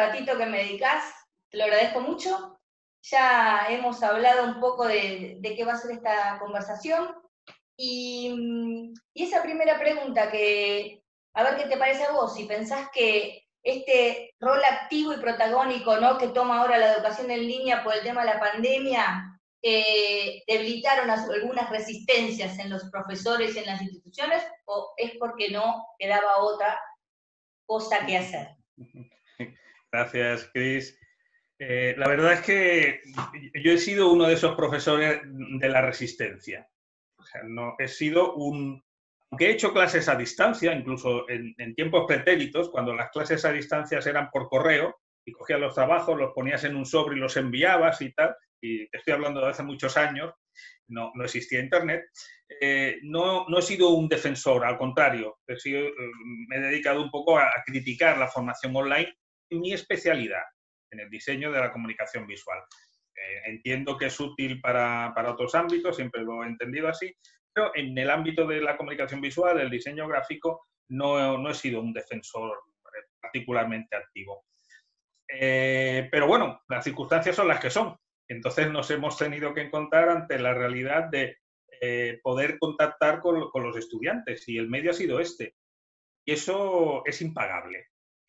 ratito que me dedicás, te lo agradezco mucho. Ya hemos hablado un poco de qué va a ser esta conversación. Y esa primera pregunta que, a ver qué te parece a vos, si pensás que este rol activo y protagónico, ¿no?, que toma ahora la educación en línea por el tema de la pandemia, debilitaron algunas resistencias en los profesores y en las instituciones, o es porque no quedaba otra cosa que hacer. Gracias, Cris. La verdad es que yo he sido uno de esos profesores de la resistencia. O sea, no, he sido aunque he hecho clases a distancia, incluso en tiempos pretéritos, cuando las clases a distancia eran por correo, y cogías los trabajos, los ponías en un sobre y los enviabas y tal, y te estoy hablando de hace muchos años, no existía Internet, no he sido un defensor, al contrario, me he dedicado un poco a criticar la formación online en mi especialidad, en el diseño de la comunicación visual. Entiendo que es útil para otros ámbitos, siempre lo he entendido así, pero en el ámbito de la comunicación visual, el diseño gráfico, no he sido un defensor particularmente activo. Pero bueno, las circunstancias son las que son. Entonces nos hemos tenido que encontrar ante la realidad de poder contactar con los estudiantes, y el medio ha sido este. Y eso es impagable.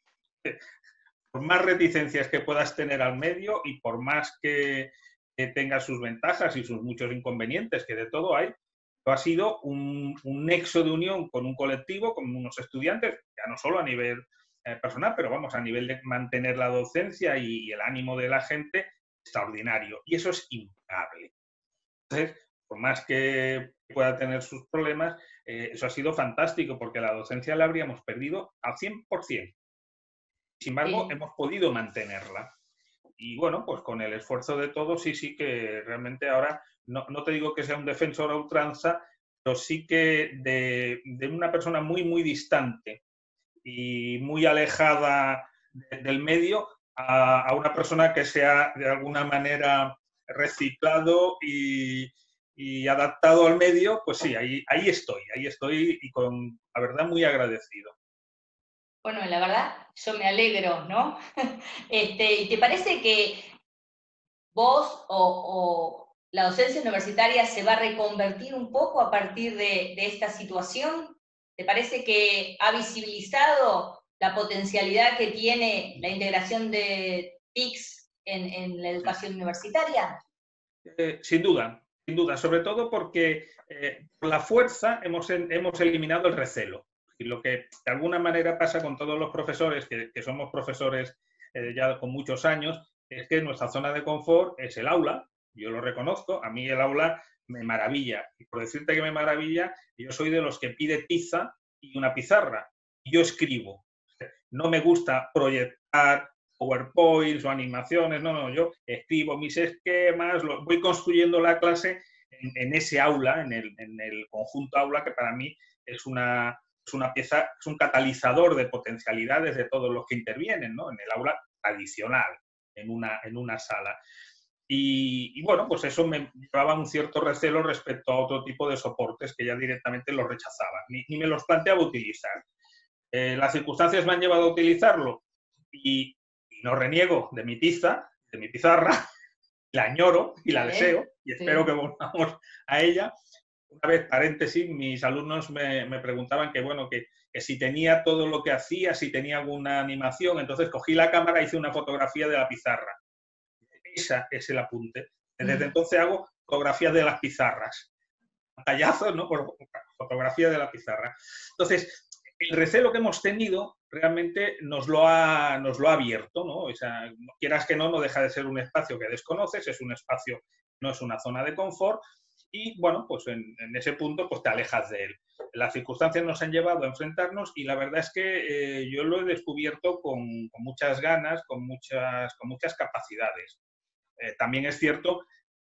Por más reticencias que puedas tener al medio y por más que tenga sus ventajas y sus muchos inconvenientes, que de todo hay, ha sido un nexo de unión con un colectivo, con unos estudiantes, ya no solo a nivel personal, pero vamos, a nivel de mantener la docencia y el ánimo de la gente, extraordinario. Y eso es impagable. Entonces, por más que pueda tener sus problemas, eso ha sido fantástico, porque la docencia la habríamos perdido al 100%. Sin embargo, hemos podido mantenerla. Y bueno, pues con el esfuerzo de todos, sí que realmente ahora, no te digo que sea un defensor a ultranza, pero sí que de una persona muy, muy distante y muy alejada del medio a una persona que se ha de alguna manera reciclado y adaptado al medio, pues sí, ahí estoy y con la verdad muy agradecido. Bueno, la verdad, yo me alegro, ¿no? ¿Y te parece que vos o la docencia universitaria se va a reconvertir un poco a partir de esta situación? ¿Te parece que ha visibilizado la potencialidad que tiene la integración de TICs en la educación universitaria? Sin duda, sobre todo porque por la fuerza hemos eliminado el recelo. Y lo que de alguna manera pasa con todos los profesores, que somos profesores ya con muchos años, es que nuestra zona de confort es el aula. Yo lo reconozco, a mí el aula me maravilla. Y por decirte que me maravilla, yo soy de los que pide tiza y una pizarra. Y yo escribo. No me gusta proyectar PowerPoints o animaciones, yo escribo mis esquemas, voy construyendo la clase en ese aula, en el conjunto aula, que para mí es una pieza, es un catalizador de potencialidades de todos los que intervienen, ¿no? En el aula tradicional, en una sala. Y bueno, pues eso me llevaba un cierto recelo respecto a otro tipo de soportes que ya directamente los rechazaba, ni me los planteaba utilizar. Las circunstancias me han llevado a utilizarlo y no reniego de mi tiza, de mi pizarra, la añoro y la deseo y espero que volvamos a ella. Una vez, paréntesis, mis alumnos me preguntaban que si tenía todo lo que hacía, si tenía alguna animación, entonces cogí la cámara e hice una fotografía de la pizarra. Esa es el apunte. Desde entonces hago fotografías de las pizarras. Pantallazos, ¿no? Por fotografía de la pizarra. Entonces, el recelo que hemos tenido realmente nos lo ha abierto, ¿no? O sea, quieras que no deja de ser un espacio que desconoces, es un espacio, no es una zona de confort, y bueno, pues en ese punto pues te alejas de él. Las circunstancias nos han llevado a enfrentarnos y la verdad es que yo lo he descubierto con muchas ganas, con muchas capacidades. También es cierto,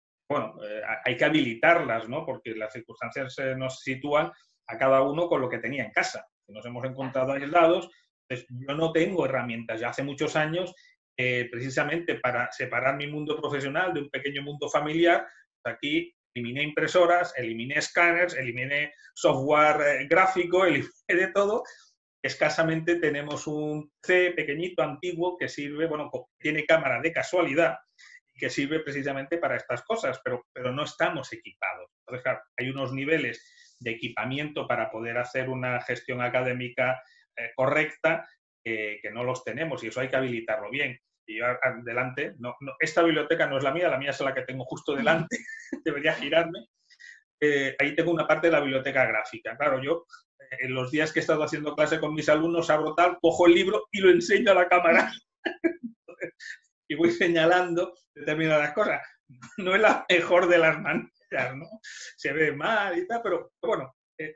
hay que habilitarlas, ¿no? Porque las circunstancias nos sitúan a cada uno con lo que tenía en casa. Nos hemos encontrado aislados, pues yo no tengo herramientas ya hace muchos años precisamente para separar mi mundo profesional de un pequeño mundo familiar. Aquí eliminé impresoras, eliminé escáneres, eliminé software gráfico, eliminé de todo escasamente tenemos un C pequeñito, antiguo, que sirve, bueno, tiene cámara de casualidad, que sirve precisamente para estas cosas, pero no estamos equipados. Entonces, claro, hay unos niveles de equipamiento para poder hacer una gestión académica correcta que no los tenemos y eso hay que habilitarlo bien. Y yo adelante, esta biblioteca no es la mía es la que tengo justo delante, debería girarme. Ahí tengo una parte de la biblioteca gráfica. Claro, yo en los días que he estado haciendo clase con mis alumnos abro tal, cojo el libro y lo enseño a la cámara y voy señalando determinadas cosas. No es la mejor de las maneras, ¿no? Se ve mal y tal, pero bueno,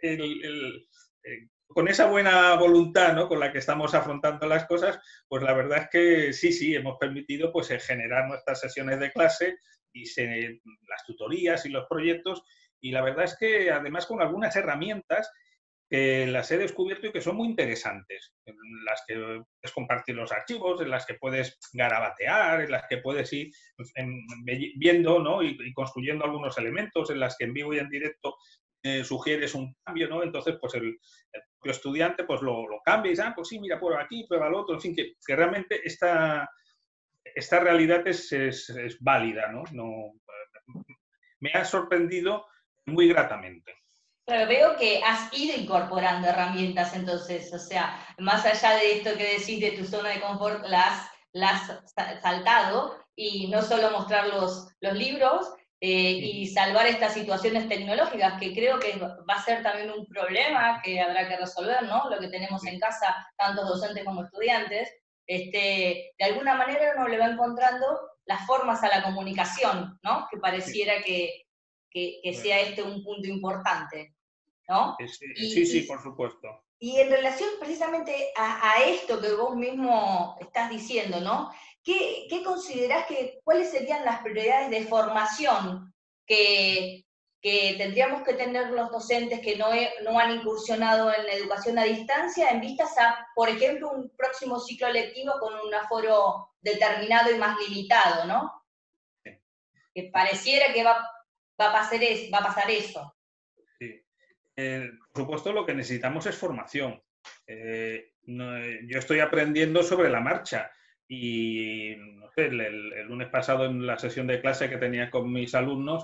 con esa buena voluntad, ¿no?, con la que estamos afrontando las cosas, pues la verdad es que sí, hemos permitido pues, generar nuestras sesiones de clase y las tutorías y los proyectos, y la verdad es que además con algunas herramientas que las he descubierto y que son muy interesantes, en las que puedes compartir los archivos, en las que puedes garabatear, en las que puedes ir viendo, ¿no?, y construyendo algunos elementos, en las que en vivo y en directo sugieres un cambio, ¿no? Entonces, pues el propio estudiante pues lo cambia y dice, pues sí, mira, prueba aquí, prueba lo otro, en fin, que realmente esta realidad es válida, ¿no? Me ha sorprendido muy gratamente. Pero veo que has ido incorporando herramientas entonces, o sea, más allá de esto que decís de tu zona de confort, las has saltado y no solo mostrar los libros y salvar estas situaciones tecnológicas, que creo que va a ser también un problema que habrá que resolver, ¿no? Lo que tenemos en casa, tantos docentes como estudiantes, de alguna manera uno le va encontrando las formas a la comunicación, ¿no? Que pareciera que sea un punto importante, ¿no? Sí, por supuesto. Y en relación precisamente a esto que vos mismo estás diciendo, ¿no? ¿Qué considerás cuáles serían las prioridades de formación que tendríamos que tener los docentes que no han incursionado en la educación a distancia en vistas a, por ejemplo, un próximo ciclo lectivo con un aforo determinado y más limitado, ¿no? Sí. Que pareciera que va a pasar eso. Sí. Por supuesto, lo que necesitamos es formación. Yo estoy aprendiendo sobre la marcha y no sé, el lunes pasado en la sesión de clase que tenía con mis alumnos,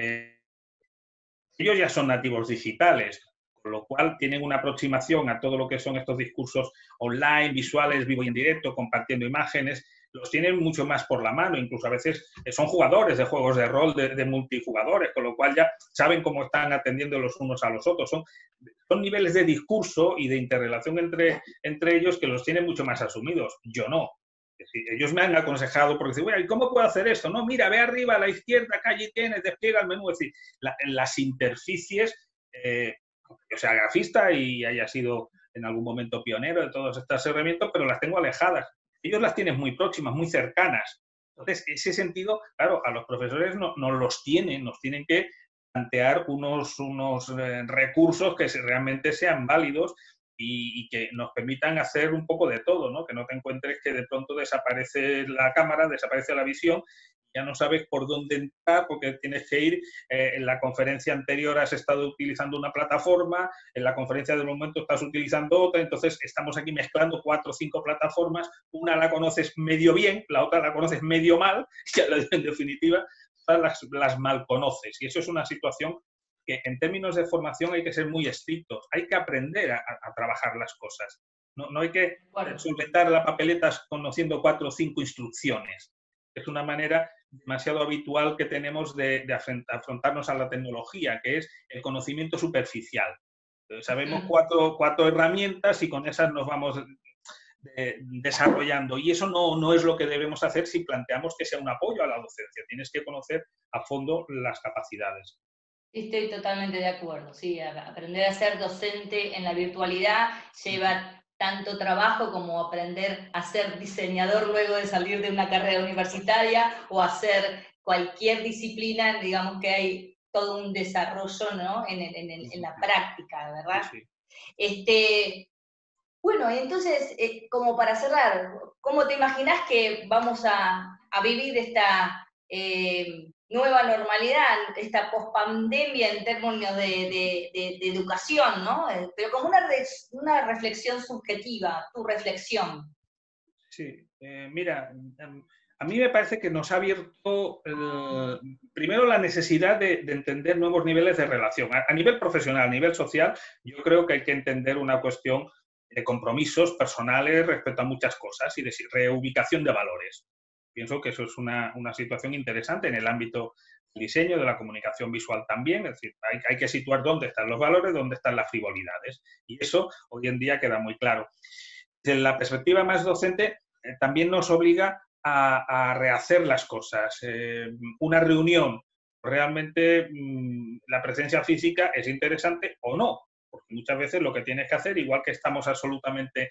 ellos ya son nativos digitales, con lo cual tienen una aproximación a todo lo que son estos discursos online, visuales, vivo y en directo, compartiendo imágenes, los tienen mucho más por la mano, incluso a veces son jugadores de juegos de rol de multijugadores, con lo cual ya saben cómo están atendiendo los unos a los otros. Son niveles de discurso y de interrelación entre ellos que los tienen mucho más asumidos. Yo no. Ellos me han aconsejado, porque dicen, bueno, ¿y cómo puedo hacer esto? No, mira, ve arriba a la izquierda, acá allí tienes, despliega el menú. Es decir, las interficies, yo sea grafista y haya sido en algún momento pionero de todas estas herramientas, pero las tengo alejadas. Ellos las tienen muy próximas, muy cercanas. Entonces, ese sentido, claro, a los profesores no los tienen, nos tienen que plantear unos recursos que realmente sean válidos y que nos permitan hacer un poco de todo, ¿no? Que no te encuentres que de pronto desaparece la cámara, desaparece la visión, ya no sabes por dónde entrar porque tienes que ir, en la conferencia anterior has estado utilizando una plataforma, en la conferencia del momento estás utilizando otra, entonces estamos aquí mezclando 4 o 5 plataformas, una la conoces medio bien, la otra la conoces medio mal, y en definitiva las mal conoces, y eso es una situación que en términos de formación hay que ser muy estrictos, hay que aprender a trabajar las cosas. No hay que solventar la papeleta conociendo 4 o 5 instrucciones. Es una manera demasiado habitual que tenemos de afrontarnos a la tecnología, que es el conocimiento superficial. Sabemos 4 herramientas y con esas nos vamos desarrollando. Y eso no es lo que debemos hacer si planteamos que sea un apoyo a la docencia. Tienes que conocer a fondo las capacidades. Estoy totalmente de acuerdo, sí, aprender a ser docente en la virtualidad lleva tanto trabajo como aprender a ser diseñador luego de salir de una carrera universitaria o hacer cualquier disciplina, digamos que hay todo un desarrollo, ¿no? en la práctica, ¿verdad? Sí. Bueno, entonces, como para cerrar, ¿cómo te imaginas que vamos a vivir esta nueva normalidad, esta pospandemia en términos de educación, ¿no? Pero como una reflexión subjetiva, tu reflexión. Sí, mira, a mí me parece que nos ha abierto primero la necesidad de entender nuevos niveles de relación. A nivel profesional, a nivel social, yo creo que hay que entender una cuestión de compromisos personales respecto a muchas cosas y de reubicación de valores. Pienso que eso es una situación interesante en el ámbito del diseño, de la comunicación visual también. Es decir, hay que situar dónde están los valores, dónde están las frivolidades. Y eso hoy en día queda muy claro. Desde la perspectiva más docente, también nos obliga a rehacer las cosas. Una reunión, realmente la presencia física es interesante o no, porque muchas veces lo que tienes que hacer, igual que estamos absolutamente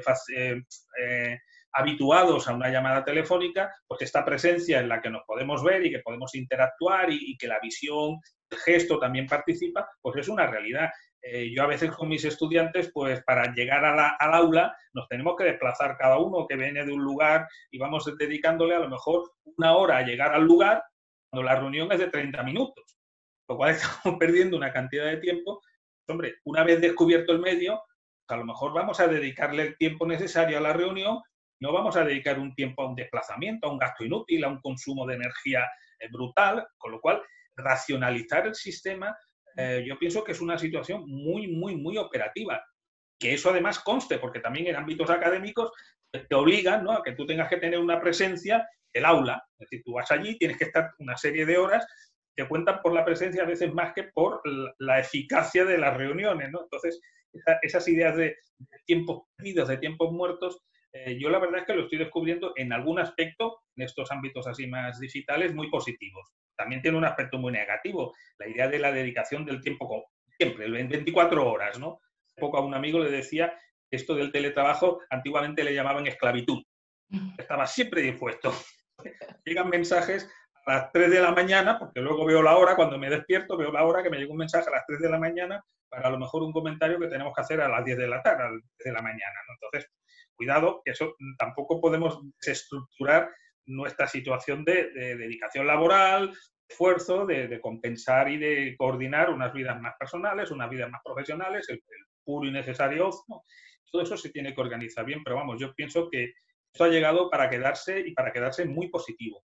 habituados a una llamada telefónica, pues esta presencia en la que nos podemos ver y que podemos interactuar y que la visión, el gesto también participa, pues es una realidad. Yo a veces con mis estudiantes, pues para llegar al aula nos tenemos que desplazar cada uno que viene de un lugar y vamos dedicándole a lo mejor una hora a llegar al lugar cuando la reunión es de 30 minutos, lo cual estamos perdiendo una cantidad de tiempo. Hombre, una vez descubierto el medio, a lo mejor vamos a dedicarle el tiempo necesario a la reunión, no vamos a dedicar un tiempo a un desplazamiento, a un gasto inútil, a un consumo de energía brutal, con lo cual racionalizar el sistema yo pienso que es una situación muy, muy, muy operativa. Que eso además conste, porque también en ámbitos académicos te obligan, ¿no?, a que tú tengas que tener una presencia del aula. Es decir, tú vas allí, tienes que estar una serie de horas que cuentan por la presencia a veces más que por la eficacia de las reuniones, ¿no? Entonces, esas ideas de tiempos perdidos, de tiempos muertos, yo la verdad es que lo estoy descubriendo en algún aspecto, en estos ámbitos así más digitales, muy positivos. También tiene un aspecto muy negativo, la idea de la dedicación del tiempo, siempre, 24 horas, ¿no? Hace poco a un amigo le decía que esto del teletrabajo antiguamente le llamaban esclavitud. Estaba siempre dispuesto. Llegan mensajes a las 3 de la mañana, porque luego veo la hora, cuando me despierto, veo la hora que me llega un mensaje a las 3 de la mañana para a lo mejor un comentario que tenemos que hacer a las 10 de la tarde, a las 10 de la mañana, ¿no? Entonces, cuidado, que eso tampoco podemos desestructurar nuestra situación de dedicación laboral, esfuerzo, de compensar y de coordinar unas vidas más personales, unas vidas más profesionales, el puro y necesario ocio, ¿no? Todo eso se tiene que organizar bien, pero vamos, yo pienso que esto ha llegado para quedarse y para quedarse muy positivo.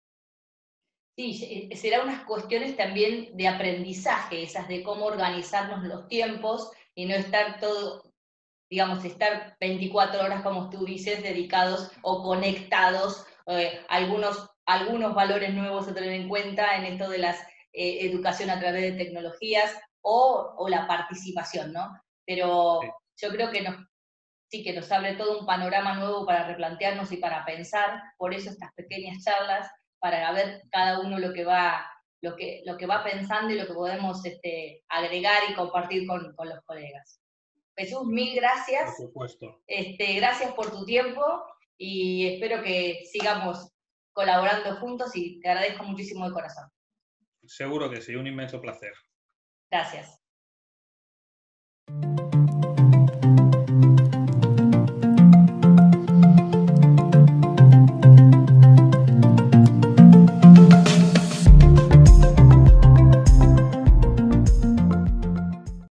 Sí, será unas cuestiones también de aprendizaje, esas de cómo organizarnos los tiempos y no estar todo, digamos, estar 24 horas, como tú dices, dedicados o conectados, algunos valores nuevos a tener en cuenta en esto de la educación a través de tecnologías o la participación, ¿no? Pero Sí. yo creo que sí que nos abre todo un panorama nuevo para replantearnos y para pensar, por eso estas pequeñas charlas, para ver cada uno lo que va pensando y lo que podemos agregar y compartir con los colegas. Jesús, mil gracias. Por supuesto. Gracias por tu tiempo y espero que sigamos colaborando juntos y te agradezco muchísimo de corazón. Seguro que sí, un inmenso placer. Gracias.